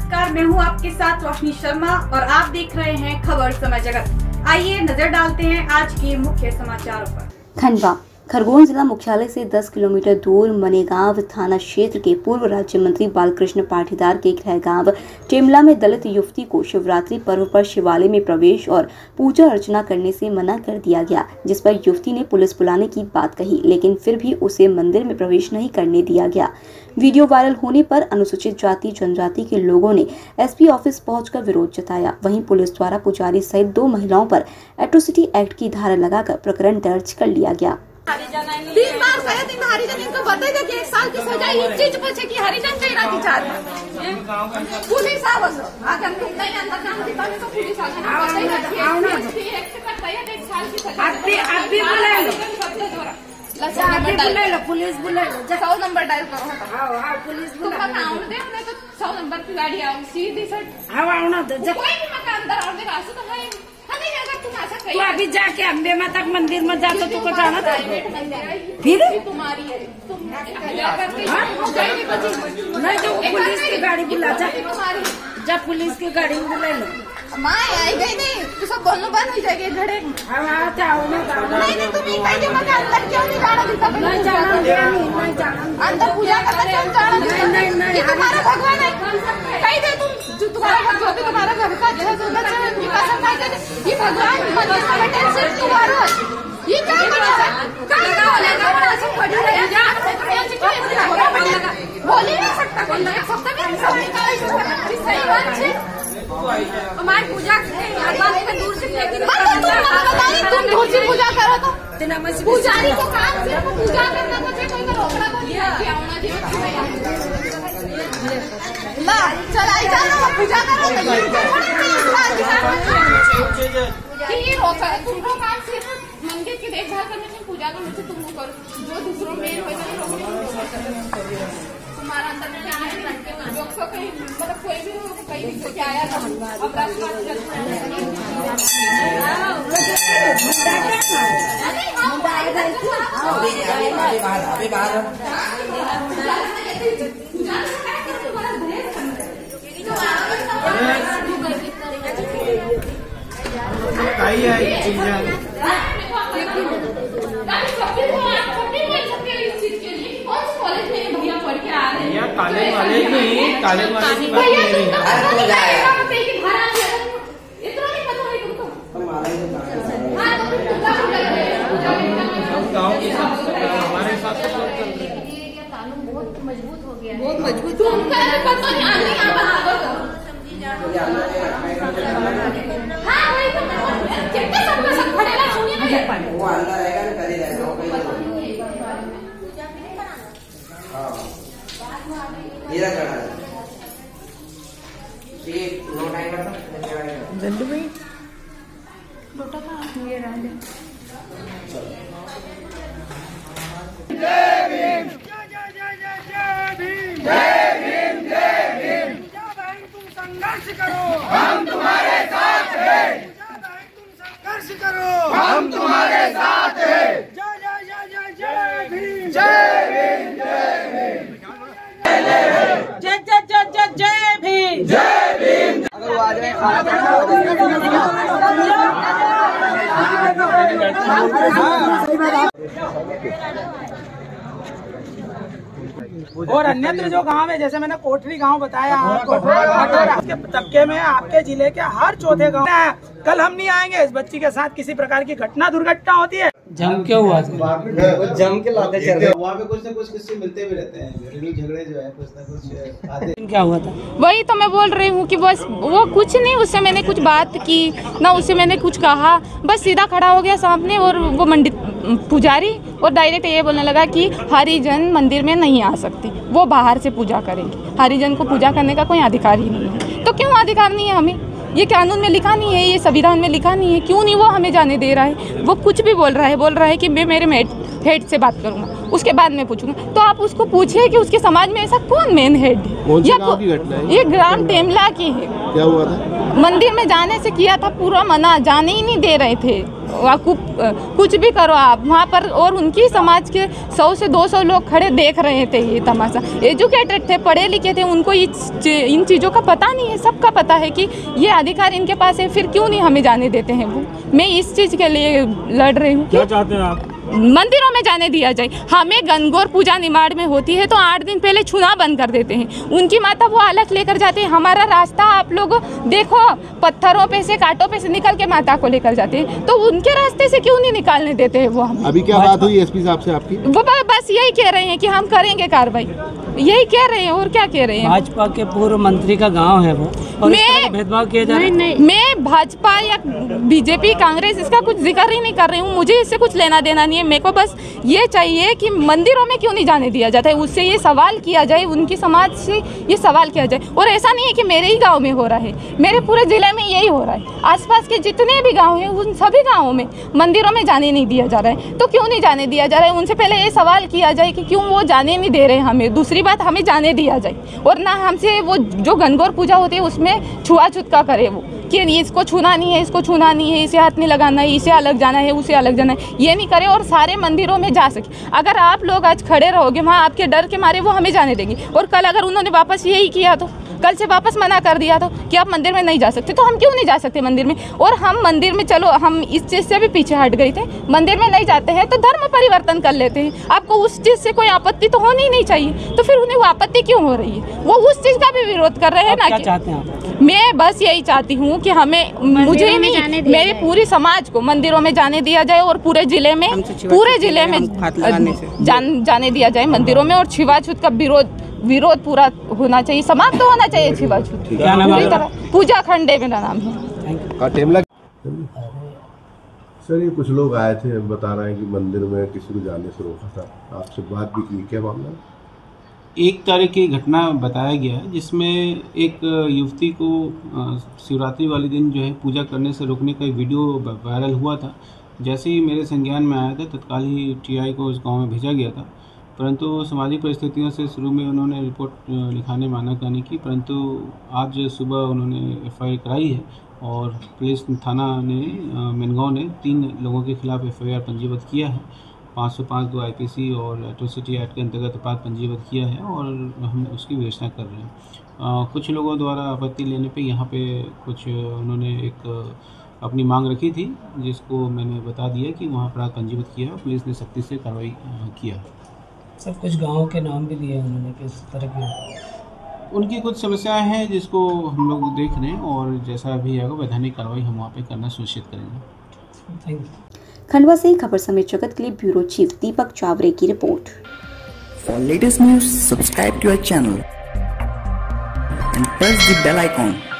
नमस्कार, मैं हूं आपके साथ रोशनी शर्मा और आप देख रहे हैं खबर समय जगत। आइए नजर डालते हैं आज के मुख्य समाचारों पर। खंडवा खरगोन जिला मुख्यालय से 10 किलोमीटर दूर मनेगांव थाना क्षेत्र के पूर्व राज्य मंत्री बालकृष्ण पाटीदार के गृह गांव टेमला में दलित युवती को शिवरात्रि पर्व पर शिवालय में प्रवेश और पूजा अर्चना करने से मना कर दिया गया, जिस पर युवती ने पुलिस बुलाने की बात कही, लेकिन फिर भी उसे मंदिर में प्रवेश नहीं करने दिया गया। वीडियो वायरल होने पर अनुसूचित जाति जनजाति के लोगों ने एसपी ऑफिस पहुंचकर विरोध जताया। वहीं पुलिस द्वारा पुजारी सहित 2 महिलाओं पर एट्रोसिटी एक्ट की धारा लगाकर प्रकरण दर्ज कर लिया गया। 3 बार कहे 3 हरिजन इनको बताएगा कि 1 साल की सजा इस चीज पूछे कि हरिजन कहीं रहती चार पुलिस आवस अगर तुम नहीं अंदर काम की बात तो पुलिस आ जाना बताएगा कि 1 साल की सजा अभी बुला लो पुलिस बुला लो 100 नंबर डायल करो। हां पुलिस बुला लो दे तो 100 नंबर की गाड़ी आओ सीधी सट हां आना दे कोई भी मकान अंदर और देखा तो है तू अभी जाके अम्बे माता मंदिर में जा तो तुमको जाना था फिर तुम्हारी है नहीं तो पुलिस की गाड़ी बुला जा पुलिस की गाड़ी बुला लो। माँ आई गई नहीं तो सब बोलना बंद हो जाएगी घड़े नहीं तुम्हें कहीं मकान अंदर क्यों नहीं जाना अंदर पूजा करना नहीं तुम्हारा भगवान है कहीं दे तुम तुम्हारा जो भी तुम्हारा घर का जो है ये भगवान मंदिर का बेटे सिर्फ तुम्हारा ये क्या बोल ही नहीं सकता हमारी पूजा दूर से तुम दूर से पूजा करो तो पुजारी को काम सिर्फ पूजा करना कोई रोकना चलाई जाना पूजा करो तुम लोग काम सिर्फ मंदिर की देखभाल करने से पूजा करने से तुम करो जो दूसरों में तुम्हारा अंदर में क्या है जो कहीं मतलब कोई भी कहीं क्या आया था कॉलेज नहीं कॉलेज वाले की बात नहीं रही गाँव के हमारे साथ कानून बहुत मजबूत हो गया बहुत मजबूत जल्दी भाई लोटा का ये रहा है। जय भीम जय भीम जय भीम जय भीम तुम संघर्ष करो हम तुम्हारे साथ हैं तुम संघर्ष करो हम तुम्हारे साथ हैं जय जय जय जय जय भीम जय भीम जय भीम जय जय जय जय जय भीम जय भीम और अन्यत्र जो गांव है, जैसे मैंने कोठरी गांव बताया आपके तबके में आपके जिले के हर चौथे गांव में कल हम नहीं आएंगे इस बच्ची के साथ किसी प्रकार की दुर्घटना होती है। जम क्या हुआ जम के लाते चल रहे वहाँ पे कुछ न कुछ किससे मिलते भी रहते हैं झगड़े जो है कुछ न कुछ आते। क्या हुआ था वही तो मैं बोल रही हूँ कि बस वो कुछ नहीं, उससे मैंने कुछ बात की ना उससे मैंने कुछ कहा, बस सीधा खड़ा हो गया सामने और वो मंदिर पुजारी और डायरेक्ट ये बोलने लगा कि हरिजन मंदिर में नहीं आ सकती, वो बाहर से पूजा करेंगे, हरिजन को पूजा करने का कोई अधिकार ही नहीं है। तो क्यों अधिकार नहीं है हमें? ये कानून में लिखा नहीं है, ये संविधान में लिखा नहीं है, क्यों नहीं वो हमें जाने दे रहा है? वो कुछ भी बोल रहा है कि मैं मेरे हेड से बात करूंगा, उसके बाद में पूछूंगा। तो आप उसको पूछिए कि उसके समाज में ऐसा कौन मेन हेड है। कौन सी गांव की घटना है? ये ग्राम टेमला की है। क्या हुआ था? मंदिर में जाने से किया था पूरा मना, जाने ही नहीं दे रहे थे। कुछ भी करो आप वहाँ पर, और उनकी समाज के 100 से 200 लोग खड़े देख रहे थे ये तमाशा। एजुकेटेड थे, पढ़े लिखे थे, उनको इन चीज़ों का पता नहीं है। सबका पता है कि ये अधिकार इनके पास है, फिर क्यों नहीं हमें जाने देते हैं वो। मैं इस चीज़ के लिए लड़ रही हूँ। क्या चाहते हैं आप? मंदिरों में जाने दिया जाए। हमें गणगौर पूजा निमाड़ में होती है तो 8 दिन पहले छूना बंद कर देते हैं। उनकी माता वो अलग लेकर जाते हैं। हमारा रास्ता आप लोग देखो, पत्थरों पे से, कांटों पे से निकल के माता को लेकर जाते हैं, तो उनके रास्ते से क्यों नहीं निकालने देते हैं वो हमें। अभी क्या बात हुई एसपी साहब से आपकी? वो बस यही कह रहे हैं कि हम करेंगे कार्रवाई, यही कह रहे हैं, और क्या कह रहे हैं। भाजपा के पूर्व मंत्री का गाँव है वो, और इस तरह का भेदभाव किया जा रहा है। मैं भाजपा या बीजेपी, कांग्रेस, इसका कुछ जिक्र ही नहीं कर रही हूँ। मुझे इससे कुछ लेना देना नहीं है। मेरे को बस ये चाहिए कि मंदिरों में क्यों नहीं जाने दिया जाता है, उससे ये सवाल किया जाए, उनकी समाज से ये सवाल किया जाए। और ऐसा नहीं है कि मेरे ही गांव में हो रहा है, मेरे पूरे जिले में यही हो रहा है। आसपास के जितने भी गांव हैं उन सभी गांवों में मंदिरों में जाने नहीं दिया जा रहा है। तो क्यों नहीं जाने दिया जा रहा है, उनसे पहले ये सवाल किया जाए कि क्यों वो जाने नहीं दे रहे हमें। दूसरी बात, हमें जाने दिया जाए, और ना हमसे वो जो गणगौर पूजा होती है उसमें छुआछूत का करे वो, कि इसको छूना नहीं है, इसको छूना नहीं है, इसे हाथ नहीं लगाना है, इसे अलग जाना है, उसे अलग जाना है, ये नहीं करे, और सारे मंदिरों में जा सके। अगर आप लोग आज खड़े रहोगे वहाँ, आपके डर के मारे वो हमें जाने देंगे। और कल अगर उन्होंने वापस यही किया, तो कल से वापस मना कर दिया तो कि आप मंदिर में नहीं जा सकते, तो हम क्यों नहीं जा सकते मंदिर में। और हम मंदिर में, चलो हम इस चीज़ से भी पीछे हट गए थे, मंदिर में नहीं जाते हैं तो धर्म परिवर्तन कर लेते हैं। आपको उस चीज़ से कोई आपत्ति तो होनी ही नहीं चाहिए, तो फिर उन्हें वो आपत्ति क्यों हो रही है। वो उस चीज़ का भी विरोध कर रहे हैं ना। क्या चाहते हैं आप? मैं बस यही चाहती हूँ कि हमें, मुझे ही नहीं, मेरे पूरी समाज को मंदिरों में जाने दिया जाए, और पूरे जिले में जाने दिया जाए मंदिरों में। और छुआछूत का विरोध पूरा होना चाहिए, समाप्त तो होना चाहिए छुआछूत पूरी तरह। पूजा खंडे मेरा नाम है। सर, ये कुछ लोग आए थे, बता रहे हैं कि मंदिर में किसी को जाने से रोका था, आपसे बात भी की, क्या मामला? 1 तारीख की घटना बताया गया है, जिसमें एक युवती को शिवरात्रि वाले दिन जो है पूजा करने से रोकने का वीडियो वायरल हुआ था। जैसे ही मेरे संज्ञान में आया था, तत्काल ही टीआई को उस गांव में भेजा गया था, परंतु सामाजिक परिस्थितियों से शुरू में उन्होंने रिपोर्ट लिखाने में आनाकानी की, परंतु आज सुबह उन्होंने एफआईआर कराई है, और पुलिस थाना ने मनगांव ने 3 लोगों के खिलाफ एफआईआर पंजीबद्ध किया है। 505(2) आईपीसी और एट्रोसिटी एक्ट के अंतर्गत अपराध पंजीबद्ध किया है, और हम उसकी विवेचना कर रहे हैं। कुछ लोगों द्वारा आपत्ति लेने पे यहाँ पे कुछ उन्होंने एक अपनी मांग रखी थी, जिसको मैंने बता दिया कि वहाँ अपराध पंजीबद्ध किया है, पुलिस ने सख्ती से कार्रवाई किया। सब कुछ गाँव के नाम भी दिए उन्होंने, किस तरह के उनकी कुछ समस्याएं हैं जिसको हम लोग देख रहे हैं, और जैसा भी आएगा वैधानिक कार्रवाई हम वहाँ पे करना सुनिश्चित करेंगे। Thank you. खंडवा से खबर समय जगत के लिए ब्यूरो चीफ दीपक चावरे की report. For latest news, subscribe to our channel and press the bell icon.